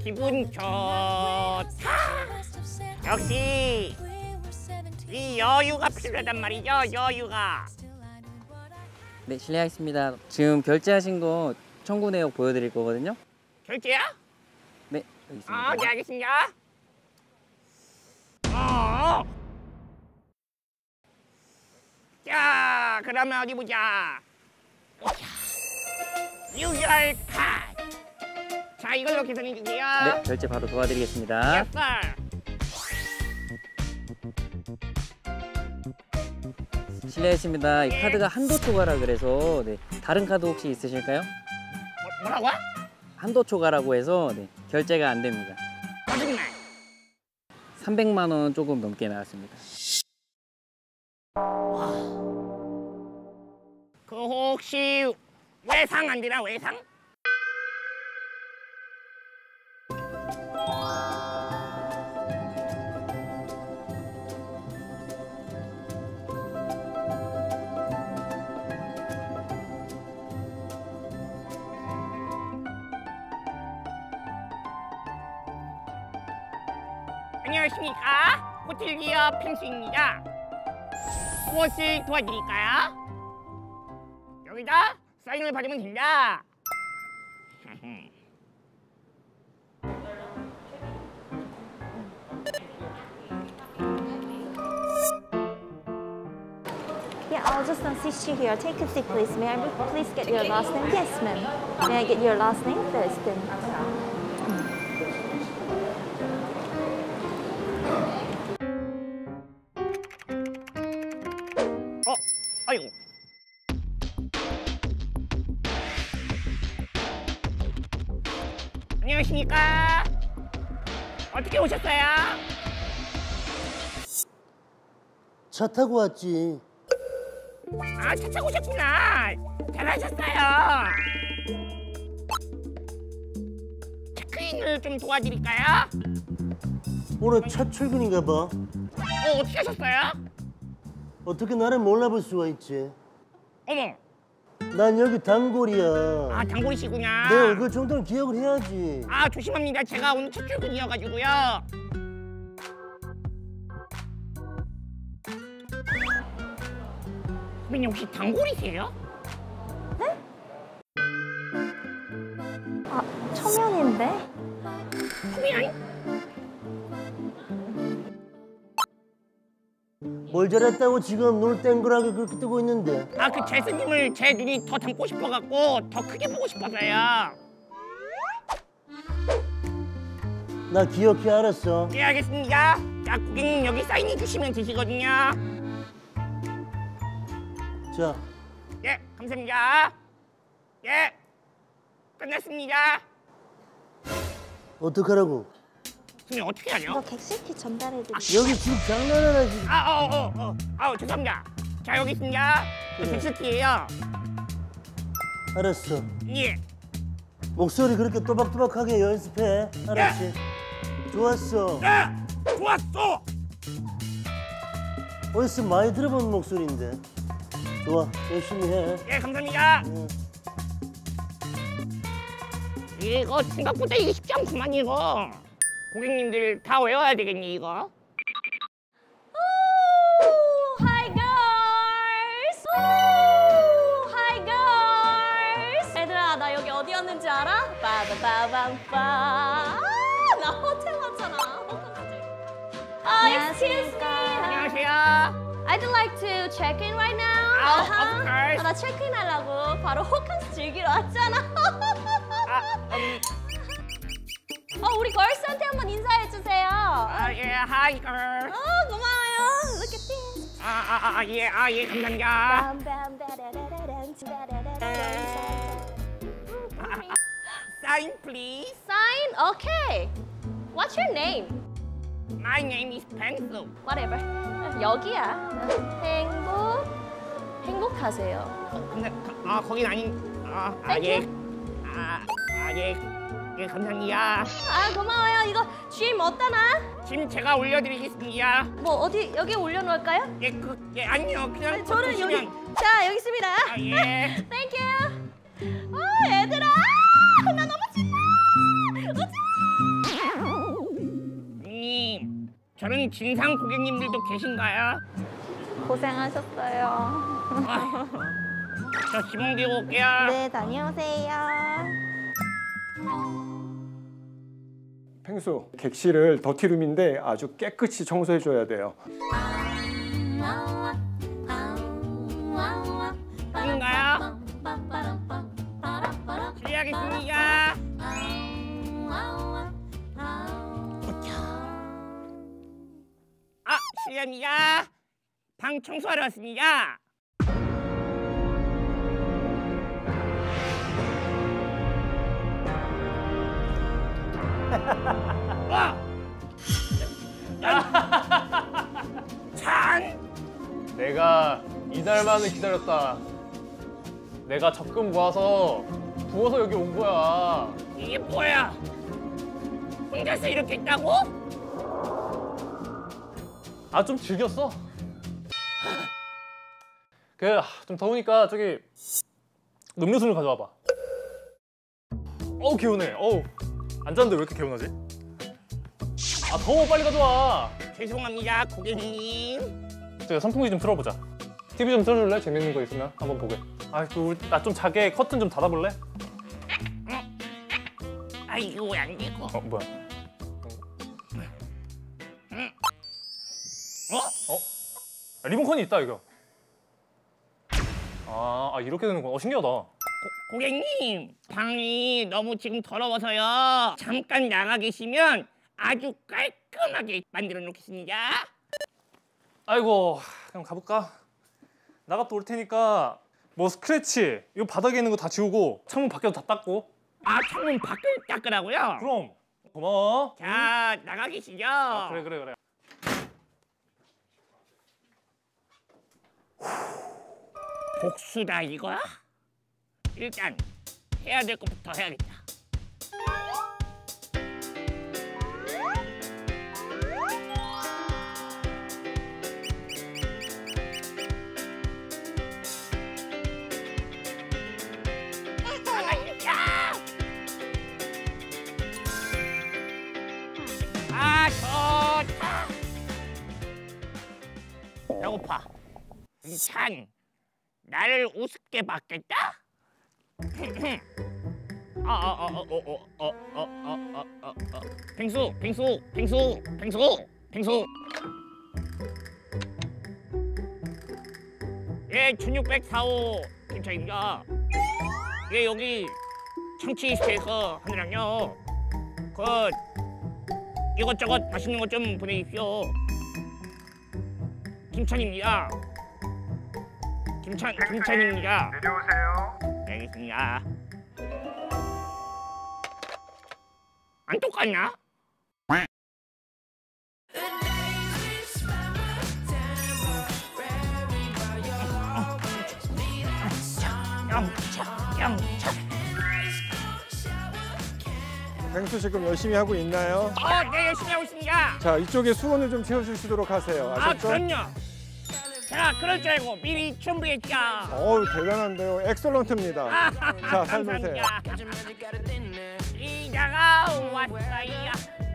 기분 좋다. 역시 이 여유가 필요하단 말이죠. 여유가. 네, 실례하겠습니다. 지금 결제하신 거 청구 내역 보여드릴 거거든요. 결제야? 네, 여기 있습니다. 네, 알겠습니다. 자, 그러면 어디 보자. 유열 카드. 자, 이걸로 계산해 주세요. 네, 결제 바로 도와드리겠습니다. Yes, sir. 실례했습니다. 이 카드가 한도 초과라 그래서 네, 다른 카드 혹시 있으실까요? 뭐라고? 한도 초과라고 해서 네, 결제가 안 됩니다. 거짓말. 300만 원 조금 넘게 나왔습니다. 그 혹시 외상 안 되나, 외상? 안녕하십니까? 호텔 기업 펭수입니다. 무엇을 도와드릴까요? 여기다 사인을 받으면 된다. Yeah, I'll just assist you here. Take a seat, please. May I please get your last name? Yes, ma'am. May I get your last name first, then? 아이고. 안녕하십니까? 어떻게 오셨어요? 차 타고 왔지. 아, 차 타고 오셨구나. 잘하셨어요. 체크인을 좀 도와드릴까요? 오늘 첫 출근인가 봐. 어떻게 하셨어요? 어떻게 나를 몰라볼 수가 있지? 어머. 난 여기 단골이야. 아, 단골이시구나. 내 얼굴 정도는 기억을 해야지. 아, 조심합니다. 제가 오늘 첫 출근이어가지고요. 선배님 혹시 단골이세요? 네? 아, 초면인데? 초면? 뭘 잘했다고 지금 눈을 땡그랗게 그렇게 뜨고 있는데. 아, 그 제스님을 제 눈이 더 닮고 싶어갖고 더 크게 보고 싶어서요. 나 기억해, 알았어. 예, 알겠습니다. 자, 고객님 여기 사인해 주시면 되시거든요. 자, 예, 감사합니다. 예, 끝났습니다. 어떡하라고? 선생님 어떻게 하죠? 이거 객실티 전달해드릴게요. 여기 지금 장난하나 지금. 죄송합니다. 자, 여기 있습니다. 그래. 텍스트예요. 알았어. 예. 목소리 그렇게 또박또박하게 연습해. 알았지? 좋았어. 예, 좋았어. 어디서 많이 들어본 목소리인데. 좋아, 열심히 해. 예, 감사합니다. 응. 이거 생각보다 이게 쉽지 않구만 이거. 고객님들 다 외워야 되겠니 이거? Hi girls! Ooh, hi girls! 얘들아, 나 여기 어디였는지 알아? 빠바바밤빠. 나 호텔 왔잖아. Excuse me. 안녕하세요. I'd like to check in right now. Of course. 나 체크인 하려고 바로 호캉스 즐기러 왔잖아. 우리 걸스한테 한번 인사해 주세요. 예, hi girl. 고마워요. Look at this. 예, 감사합니다. Sign please. Sign? Okay. What's your name? My name is Pensu. Whatever. 여기야. 행복하세요. 근데 거긴 아닌. 예, 감사합니다. 고마워요. 이거 짐 어디다 놔? 짐 제가 올려드리겠습니다. 뭐 어디 여기 올려놓을까요? 예, 아니요, 그냥 저는 주시면. 여기. 자, 여기 있습니다. 예. Thank you. 얘들아, 나 너무 신나. 오지 마. 저런 진상 고객님들도 계신가요? 고생하셨어요. 저 지붕 비고 올게요. 네, 다녀오세요. 펭수, 객실을 더티룸인데 아주 깨끗이 청소해줘야 돼요. 아닌가요? 실례하겠습니다. 아, 실례합니다. 방 청소하러 왔습니다. 와! 찬! 내가 이날만을 기다렸다. 내가 적금 모아서 부어서 여기 온 거야. 이게 뭐야? 혼자서 이렇게 있다고? 아, 좀 즐겼어. 좀 더우니까 저기 음료수를 가져와봐. 어우, 개운해. 어우, 앉았는데 왜 이렇게 개운하지? 아, 더워. 빨리 가져와. 죄송합니다, 고객님. 저기 선풍기 좀 틀어보자. TV 좀 틀어줄래? 재밌는 거 있으면 한번 보게. 아, 나 좀 자게 커튼 좀 닫아볼래? 아, 이거 왜 안 되고? 뭐야? 아, 리모컨이 있다, 이거. 이렇게 되는구나. 신기하다. 고객님, 방이 너무 지금 더러워서요. 잠깐 나가 계시면 아주 깔끔하게 만들어 놓겠습니다. 아이고, 그럼 가볼까? 나갔다 올 테니까 뭐 스크래치, 이거 바닥에 있는 거 다 지우고 창문 밖에도 다 닦고. 아, 창문 밖을 닦으라고요? 그럼. 고마워. 자, 나가 계시죠? 그래. 복수다 이거야? 일단 해야 될 것부터 해야겠다. 아, 좋다. 배고파. 찬, 나를 우습게 봤겠다? 펭수. 예, 1645 김차입니다. 예, 여기 청취시에서 하느랑요. 이것저것 맛있는 것 좀 보내십시오. 김찬입니다. 김찬입니다. 내려오세요. 네, 알겠습니다. 안 똑같냐? 영차. 펭수 씨 그럼 열심히 하고 있나요? 네, 열심히 하고 있습니다. 자, 이쪽에 수건을 좀 채워주시도록 하세요. 아셨죠? 그럼요. 제가 그럴 줄 알고 미리 준비했죠. 어우, 대단한데요. 엑설런트입니다. 자, 삶으세요. 이자가 왔어요.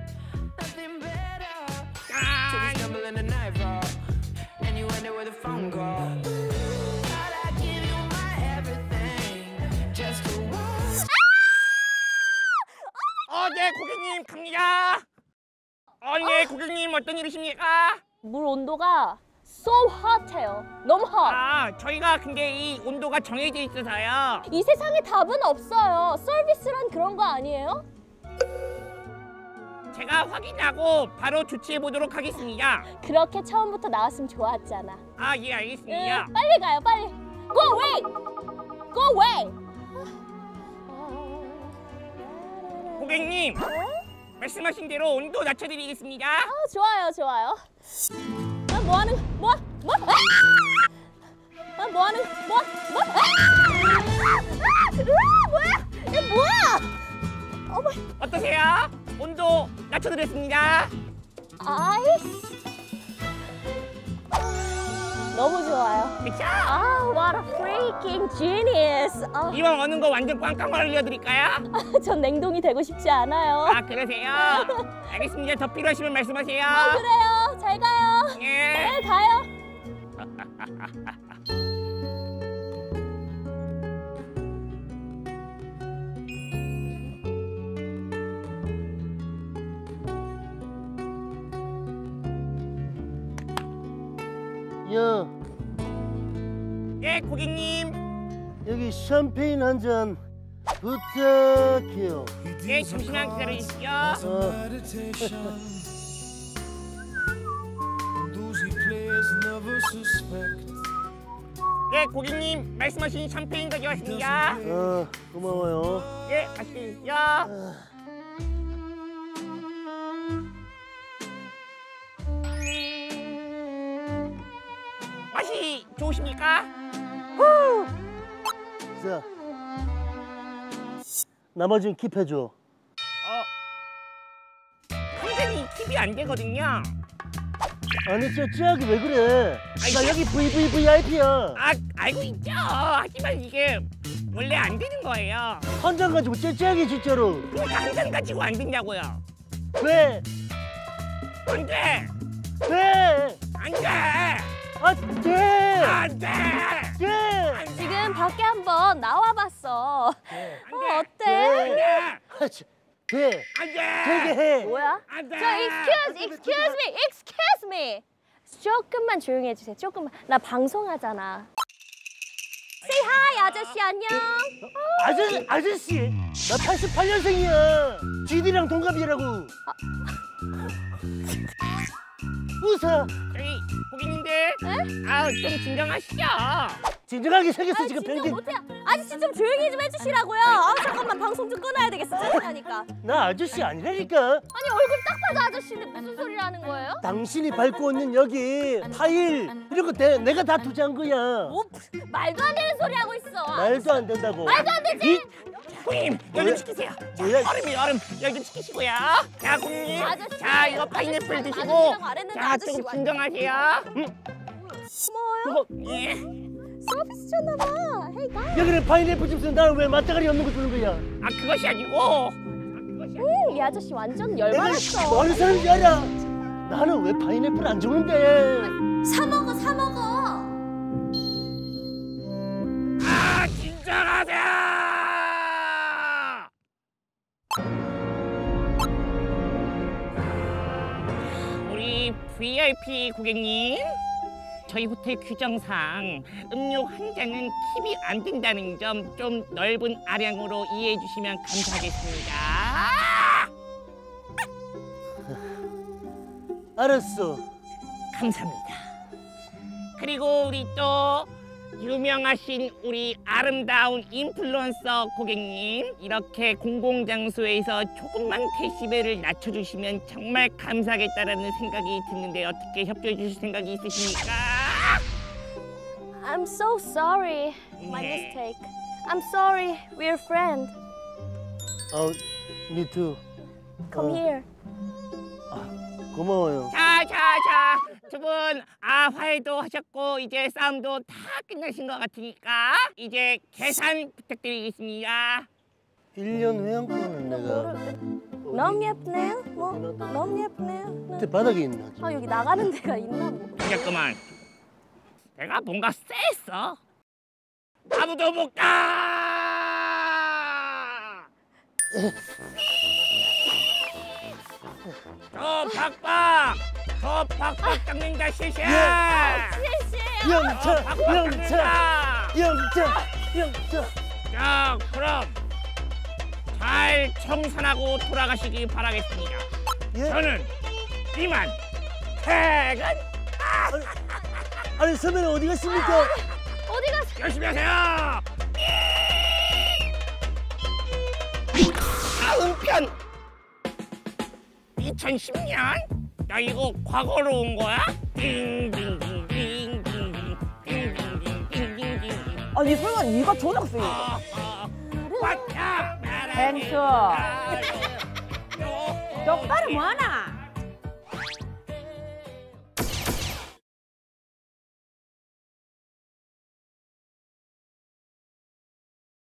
네, 고객님 갑니다. 네, 고객님 어떤 일이십니까? 물 온도가 so hot해요. 너무 hot. 저희가 근데 이 온도가 정해져 있어서요. 이 세상에 답은 없어요. 서비스란 그런 거 아니에요? 제가 확인하고 바로 조치해 보도록 하겠습니다. 그렇게 처음부터 나왔으면 좋았잖아. 예, 알겠습니다. 빨리 가요, 빨리. Go away. Go away. 고객님, 말씀하신 대로 온도 낮춰드리겠습니다. 좋아요. 뭐 하는 뭐? 뭐야? 이게 뭐야? 어머. 어떠세요? 온도 낮춰드렸습니다. 아이씨. 너무 좋아요. 그쵸? 아, what a freaking genius. 아, 이왕 오는 거 완전 꽝꽝 알려드릴까요? 전 냉동이 되고 싶지 않아요. 아 그러세요? 알겠습니다. 더 필요하시면 말씀하세요. 그래요. 잘 가요. 예. 네, 가요. 야, 예, 고객님. 여기 샴페인 한 잔 부탁해요. 예, 잠시만 기다려주시죠. 예, 고객님 말씀하신 샴페인 가져왔습니다. 고마워요. 예, 맛있게 드시죠. 맛이 좋으십니까? 자, 나머지는 킵해줘. 완전히 킵이 안 되거든요. 아니, 찌하게 왜 그래? 나 여기 VVVIP야. 아, 알고 있죠. 하지만 이게 원래 안 되는 거예요. 한 잔 가지고 찌하게 진짜로. 그러니까 한 잔 가지고 안 된다고요. 왜? 안 돼. 왜? 안 돼. 안 돼! 안 돼. 돼! 지금 밖에 한번 나와봤어. 어때? 돼! 안 돼. 되게 해! 뭐야? 안 돼. 저 excuse me. 조금만 조용히 해주세요. 조금만. 나 방송하잖아. Say hi, 아저씨 안녕. 아저씨! 나 88년생이야! GD랑 동갑이라고! 웃어! 저기 고객님들, 좀 진정하시죠. 진정하게 생겼어, 지금 진정 뱅뱅! 못해요. 아저씨 좀 조용히 좀 해주시라고요. 아, 잠깐만 방송 좀 끊어야 되겠어. 짜증나니까. 나 아저씨 아니라니까! 아니 얼굴 딱 봐도 아저씨인데 무슨 소리를 하는 거예요? 당신이 밟고 있는 여기 파일 이런 거 내가 다 투자한 거야. 뭐 말도 안 되는 소리 하고 있어. 말도 안 된다고. 말도 안 되지. 고객님, 열 좀 시키세요. 뭐야? 얼음 열 좀 시키시고요. 자, 고객님. 아저씨, 자, 이거 파인애플 아저씨, 드시고. 아저씨라고 안 했는데 자, 아저씨 좀 완전- 진정하세요. 고마워요. 예. 서비스 줬나 봐. 헤이 가. 여기는 파인애플 줍스 나는 왜 맞다가리 없는 거 주는 거야? 아, 그것이 아니고. 이 아저씨 완전 내가 열받았어. 뭐 하는 사람인지 알아? 나는 왜 파인애플 안 주는데? 사 먹어, 사 먹어. 아, 진정하세요. 우리 VIP 고객님, 저희 호텔 규정상 음료 한 잔은 킵이 안 된다는 점 좀 넓은 아량으로 이해해 주시면 감사하겠습니다. 알았어. 감사합니다. 그리고 우리 또 유명하신 우리 아름다운 인플루언서 고객님, 이렇게 공공장소에서 조금만 데시벨을 낮춰주시면 정말 감사하겠다라는 생각이 드는데 어떻게 협조해 주실 생각이 있으십니까? I'm so sorry. My 네. mistake. I'm sorry. We're friends. me too. Come here. 고마워요. 자, 두 분 화해도 하셨고 이제 싸움도 다 끝나신 것 같으니까 이제 계산 부탁드리겠습니다. 1년 회원권은 내가 너무 예쁘네요. 뭐 너무 예쁘네요. 밑에 바닥에 있나? 아 여기 나가는 데가 있나 뭐. 잠깐만, 내가 뭔가 쎄했어? 아무도 못 가! 더 팍팍 깎는다, 실시야! 영차! 자, 그럼 잘 청산하고 돌아가시기 바라겠습니다. 예? 저는 이만 퇴근! 아니 선배는 어디 갔습니까? 어디 가서? 열심히 하세요! 다음 편! 2010년? 나 이거 과거로 온 거야? 아니 설마 네가 초등학생인가? 왔다! 뱅수. 똑바로 뭐하나?